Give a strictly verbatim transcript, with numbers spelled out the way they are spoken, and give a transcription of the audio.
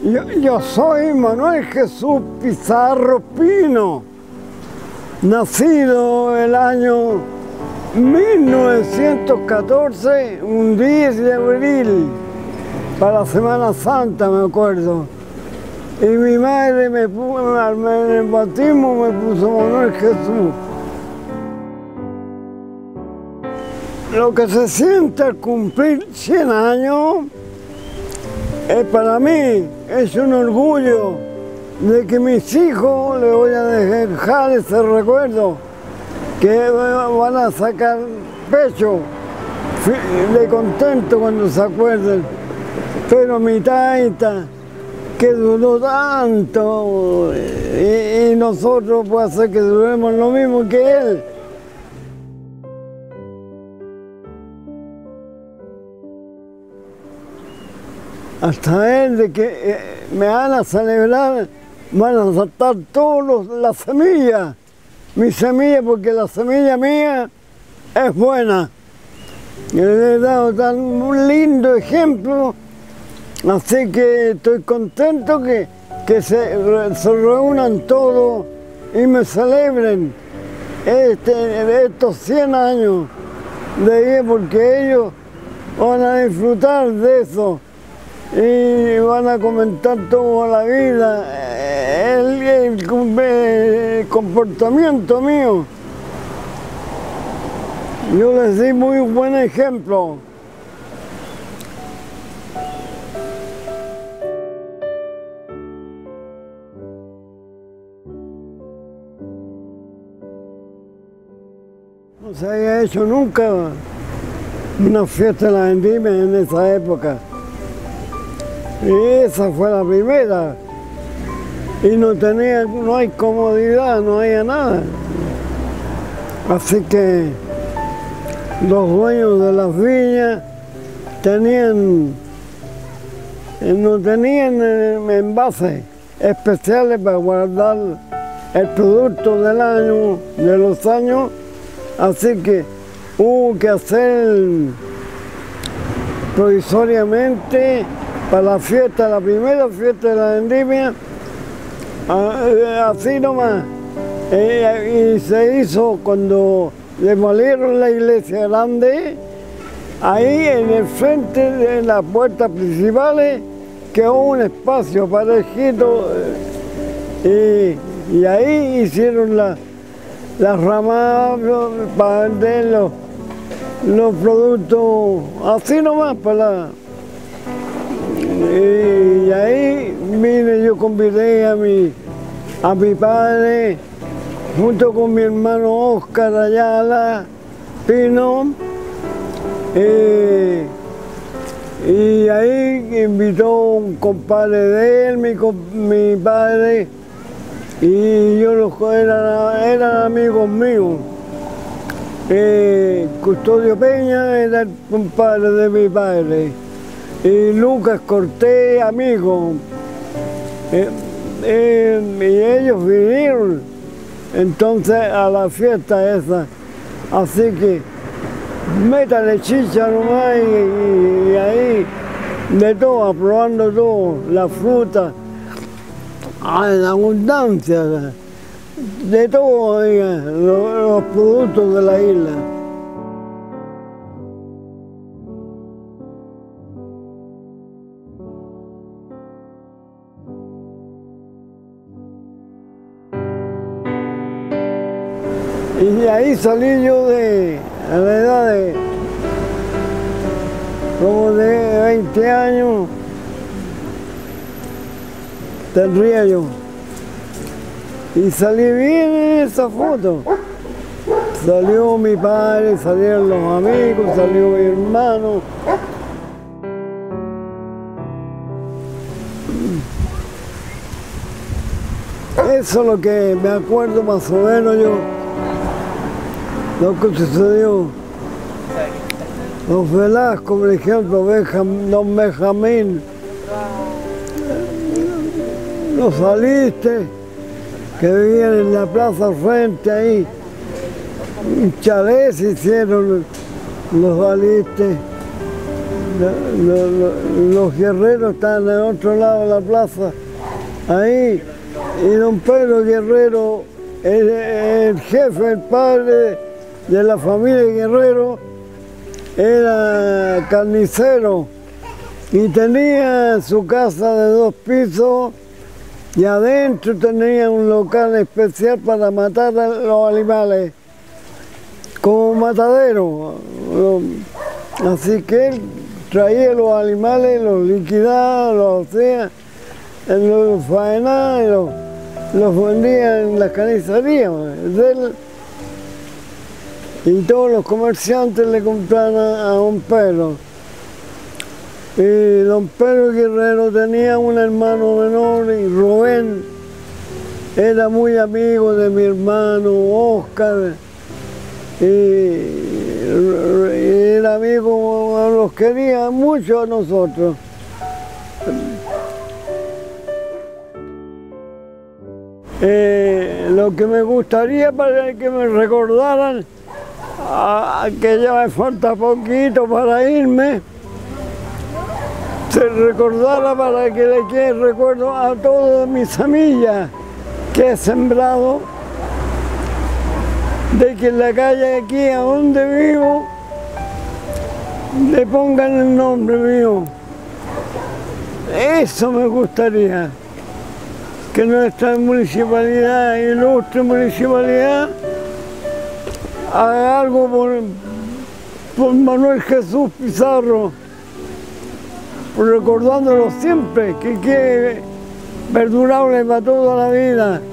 Yo, yo soy Manuel Jesús Pizarro Pino, nacido el año mil novecientos catorce, un diez de abril, para la Semana Santa, me acuerdo. Y mi madre me puso, en el bautismo me puso Manuel Jesús. Lo que se siente al cumplir cien años, es para mí, es un orgullo de que mis hijos les voy a dejar ese recuerdo, que van a sacar pecho de contento cuando se acuerden. Pero mi taita, que duró tanto, y, y nosotros puede ser que duremos lo mismo que él. Hasta él de que eh, me van a celebrar, van a saltar todas las semillas, mi semilla, porque la semilla mía es buena. Y le he dado tan un lindo ejemplo, así que estoy contento que, que se, se reúnan todos y me celebren este, estos cien años de vida, porque ellos van a disfrutar de eso. Y van a comentar toda la vida el, el, el comportamiento mío. Yo les di muy buen ejemplo. No se había hecho nunca una fiesta en la vendimia en esa época. Y esa fue la primera. Y no tenía, no hay comodidad, no había nada. Así que los dueños de las viñas tenían, no tenían envases especiales para guardar el producto del año, de los años. Así que hubo que hacer provisoriamente para la fiesta, la primera fiesta de la vendimia, así nomás. Y se hizo cuando demolieron la iglesia grande, ahí en el frente de las puertas principales quedó un espacio parejito y, y ahí hicieron la, las ramadas para vender los, los productos, así nomás para la... Y ahí vine, yo convidé a mi, a mi padre, junto con mi hermano Oscar Ayala Pino, eh, y ahí invitó un compadre de él, mi, mi padre, y yo los eran, eran amigos míos. Eh, Custodio Peña era el compadre de mi padre. Y Lucas Cortés, amigo, eh, eh, y ellos vinieron entonces a la fiesta esa, así que métale chicha nomás y, y, y ahí de todo, probando todo, la fruta, en abundancia, de todo, oiga, los, los productos de la isla. Y de ahí salí yo de, a la edad de como de veinte años, tendría yo. Y salí bien en esa foto. Salió mi padre, salieron los amigos, salió mi hermano. Eso es lo que me acuerdo más o menos yo. Lo que sucedió, los Velasco, por ejemplo, Benjam, don Benjamín, los Alistes, que vivían en la plaza frente ahí, un chalet se hicieron los Alistes, lo- lo- lo- los guerreros están al otro lado de la plaza, ahí, y don Pedro Guerrero, el, el jefe, el padre de la familia Guerrero, era carnicero y tenía su casa de dos pisos y adentro tenía un local especial para matar a los animales, como matadero. Así que él traía los animales, los liquidaba, los hacía, los faenaba y los, los vendía en las carnicerías de él. Y todos los comerciantes le compraban a, a don Pedro. Y don Pedro Guerrero tenía un hermano menor, y Rubén era muy amigo de mi hermano Oscar, y, y era amigo, los quería mucho a nosotros. Eh, lo que me gustaría para que me recordaran, a, que ya me falta poquito para irme, se recordara para que le quede recuerdo a todas mis semillas que he sembrado, de que en la calle aquí a donde vivo le pongan el nombre mío. Eso me gustaría, que nuestra municipalidad, ilustre municipalidad, haga algo por, por Manuel Jesús Pizarro, recordándolo siempre, que quede perdurable para toda la vida.